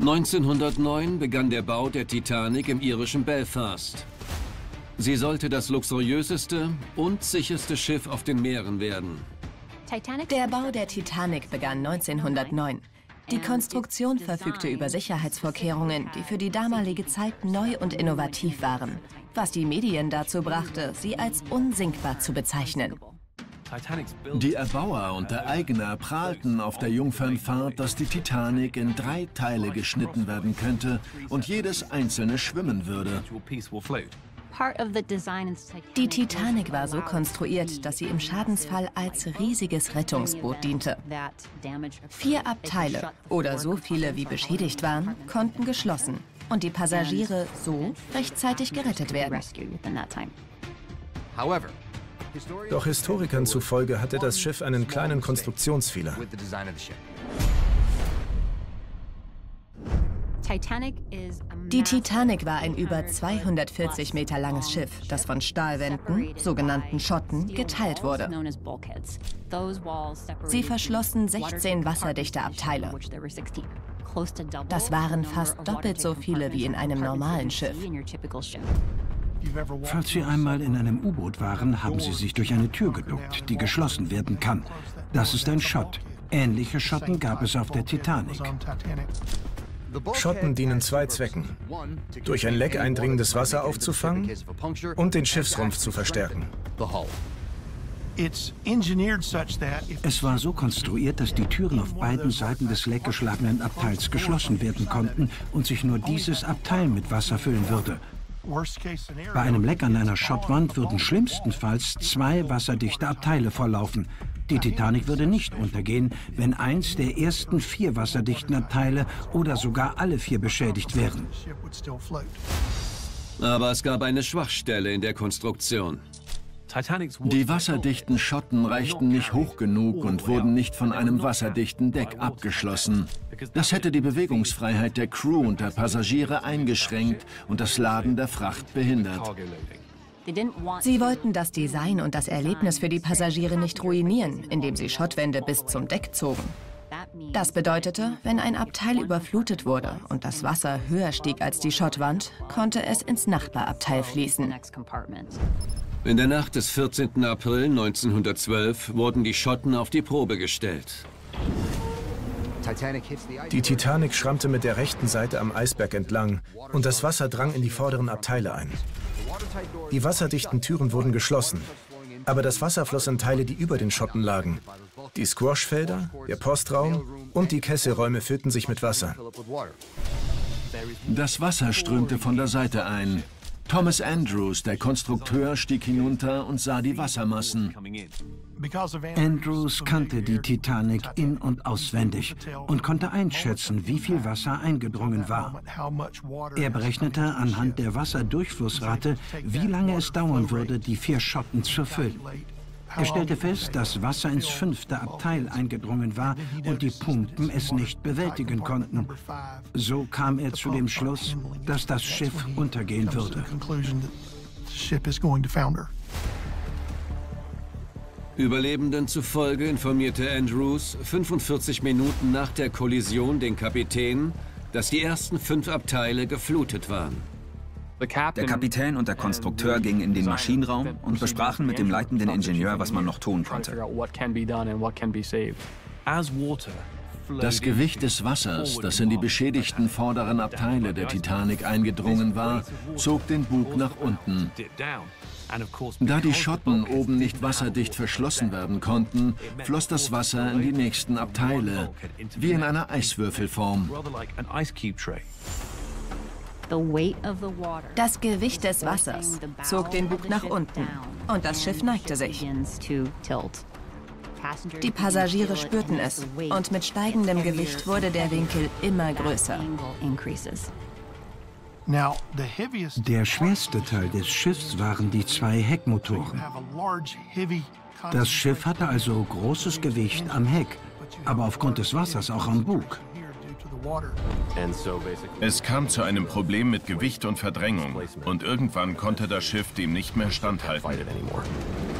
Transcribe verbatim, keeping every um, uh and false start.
neunzehnhundertneun begann der Bau der Titanic im irischen Belfast. Sie sollte das luxuriöseste und sicherste Schiff auf den Meeren werden. Der Bau der Titanic begann neunzehnhundertneun. Die Konstruktion verfügte über Sicherheitsvorkehrungen, die für die damalige Zeit neu und innovativ waren, was die Medien dazu brachte, sie als unsinkbar zu bezeichnen. Die Erbauer und der Eigner prahlten auf der Jungfernfahrt, dass die Titanic in drei Teile geschnitten werden könnte und jedes einzelne schwimmen würde. Die Titanic war so konstruiert, dass sie im Schadensfall als riesiges Rettungsboot diente. Vier Abteile, oder so viele wie beschädigt waren, konnten geschlossen und die Passagiere so rechtzeitig gerettet werden. Doch Historikern zufolge hatte das Schiff einen kleinen Konstruktionsfehler. Die Titanic war ein über zweihundertvierzig Meter langes Schiff, das von Stahlwänden, sogenannten Schotten, geteilt wurde. Sie verschlossen sechzehn wasserdichte Abteile. Das waren fast doppelt so viele wie in einem normalen Schiff. Falls Sie einmal in einem U-Boot waren, haben Sie sich durch eine Tür geduckt, die geschlossen werden kann. Das ist ein Schott. Ähnliche Schotten gab es auf der Titanic. Schotten dienen zwei Zwecken: durch ein Leck eindringendes Wasser aufzufangen und den Schiffsrumpf zu verstärken. Es war so konstruiert, dass die Türen auf beiden Seiten des leckgeschlagenen Abteils geschlossen werden konnten und sich nur dieses Abteil mit Wasser füllen würde. Bei einem Leck an einer Schottwand würden schlimmstenfalls zwei wasserdichte Abteile volllaufen. Die Titanic würde nicht untergehen, wenn eins der ersten vier wasserdichten Abteile oder sogar alle vier beschädigt wären. Aber es gab eine Schwachstelle in der Konstruktion. Die wasserdichten Schotten reichten nicht hoch genug und wurden nicht von einem wasserdichten Deck abgeschlossen. Das hätte die Bewegungsfreiheit der Crew und der Passagiere eingeschränkt und das Laden der Fracht behindert. Sie wollten das Design und das Erlebnis für die Passagiere nicht ruinieren, indem sie Schottwände bis zum Deck zogen. Das bedeutete, wenn ein Abteil überflutet wurde und das Wasser höher stieg als die Schottwand, konnte es ins Nachbarabteil fließen. In der Nacht des vierzehnten April neunzehnhundertzwölf wurden die Schotten auf die Probe gestellt. Die Titanic schrammte mit der rechten Seite am Eisberg entlang und das Wasser drang in die vorderen Abteile ein. Die wasserdichten Türen wurden geschlossen, aber das Wasser floss in Teile, die über den Schotten lagen. Die Squashfelder, der Postraum und die Kesselräume füllten sich mit Wasser. Das Wasser strömte von der Seite ein. Thomas Andrews, der Konstrukteur, stieg hinunter und sah die Wassermassen. Andrews kannte die Titanic in- und auswendig und konnte einschätzen, wie viel Wasser eingedrungen war. Er berechnete anhand der Wasserdurchflussrate, wie lange es dauern würde, die vier Schotten zu füllen. Er stellte fest, dass Wasser ins fünfte Abteil eingedrungen war und die Pumpen es nicht bewältigen konnten. So kam er zu dem Schluss, dass das Schiff untergehen würde. Überlebenden zufolge informierte Andrews fünfundvierzig Minuten nach der Kollision den Kapitän, dass die ersten fünf Abteile geflutet waren. Der Kapitän und der Konstrukteur gingen in den Maschinenraum und besprachen mit dem leitenden Ingenieur, was man noch tun konnte. Das Gewicht des Wassers, das in die beschädigten vorderen Abteile der Titanic eingedrungen war, zog den Bug nach unten. Da die Schotten oben nicht wasserdicht verschlossen werden konnten, floss das Wasser in die nächsten Abteile, wie in einer Eiswürfelform. Das Gewicht des Wassers zog den Bug nach unten und das Schiff neigte sich. Die Passagiere spürten es und mit steigendem Gewicht wurde der Winkel immer größer. Der schwerste Teil des Schiffs waren die zwei Heckmotoren. Das Schiff hatte also großes Gewicht am Heck, aber aufgrund des Wassers auch am Bug. Es kam zu einem Problem mit Gewicht und Verdrängung und irgendwann konnte das Schiff dem nicht mehr standhalten.